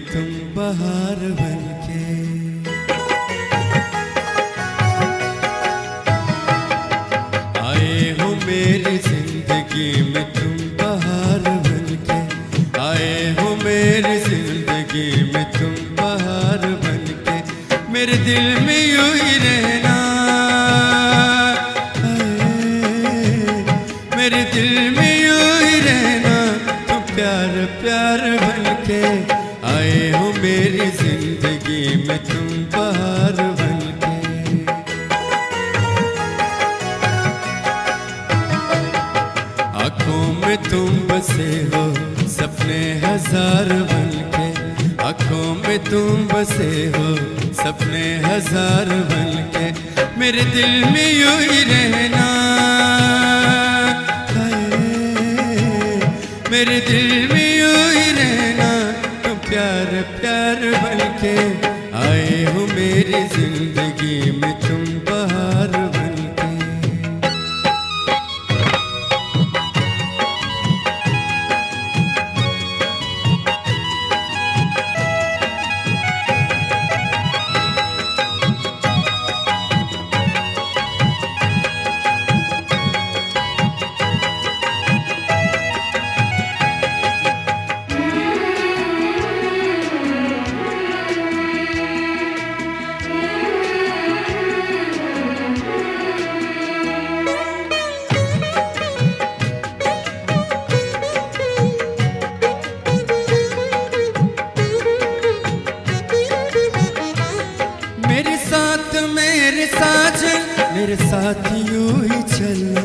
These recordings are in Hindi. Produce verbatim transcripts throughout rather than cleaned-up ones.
तुम बहार बनके। आए हो मेरी जिंदगी में तुम बहार बनके, आए हो मेरी जिंदगी में तुम बहार बनके। मेरे दिल में यूं ही रहना, मेरे दिल में यूं ही रहना, तुम प्यार प्यार बनके। आए हो मेरी जिंदगी में तुम बहार बनके। आँखों में तुम बसे हो सपने हजार बनके, आँखों में तुम बसे हो सपने हजार बनके। मेरे दिल में यूं ही रहना, मेरे दिल में यूं ही रहना, तुम प्यार प्यार बनके। आए हो मेरी जिंदगी में तुम बहार बनके। मेरे साथ मेरे साजन मेरे साथ यूं ही चलना,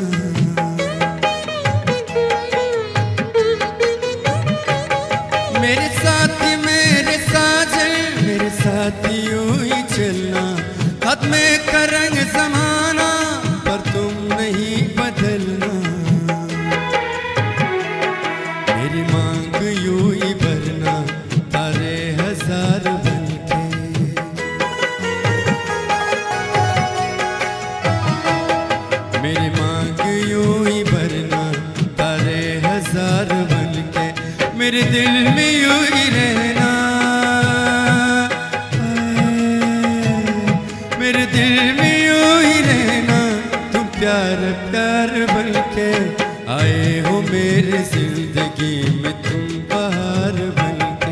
मेरे साथ मेरे साजन मेरे साथ यूं ही चलना। हाथ में का रंग ज़माना पर तुम नहीं बदलना। मेरी मांग यूं ही भरना तारे हजार बनके। मेरी मांग यूं ही भरना तारे हजार बनके। मेरे दिल में यूं ही रहना, मेरे दिल में यूं ही रहना, तुम प्यार प्यार बनके। आए हो मेरी जिंदगी में तुम बहार बनके।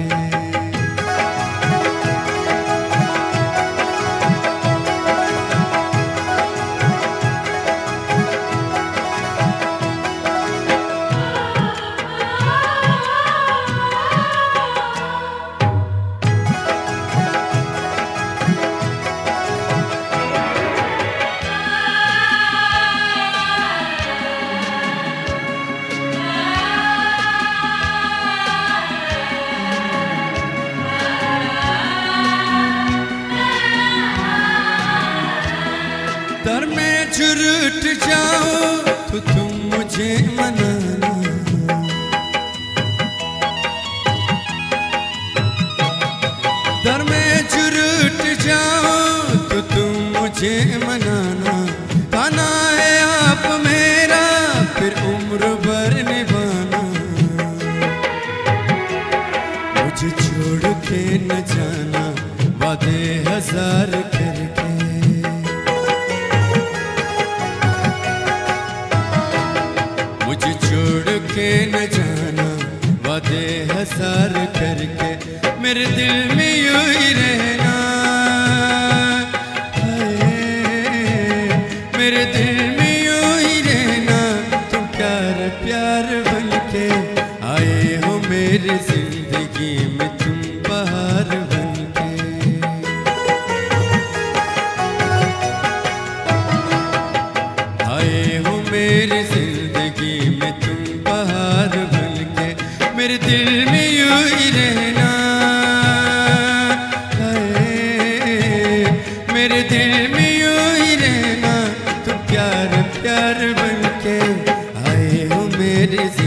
दर में झुरूठ जाओ तो तुम मुझे मनाना। दर में झुरूठ जाओ तो तुम मुझे मनाना। खाना है आप मेरा फिर उम्र भर निभाना। मुझे छोड़ के न जाना वादे हजार करके। मुझे छोड़ के न जाना वादे हजार करके। मेरे दिल में यूं ही रहना, मेरे दिल में यूं ही रहना, तुम प्यार प्यार बनके। आए हो मेरी जिंदगी में तुम बहार बनके। आए हो मेरी जिंदगी में तुम बहार बनके। मेरे दिल में यूं ही रहना, मेरे दिल में यूं ही रहना, तुम प्यार प्यार बनके। आए हो मेरी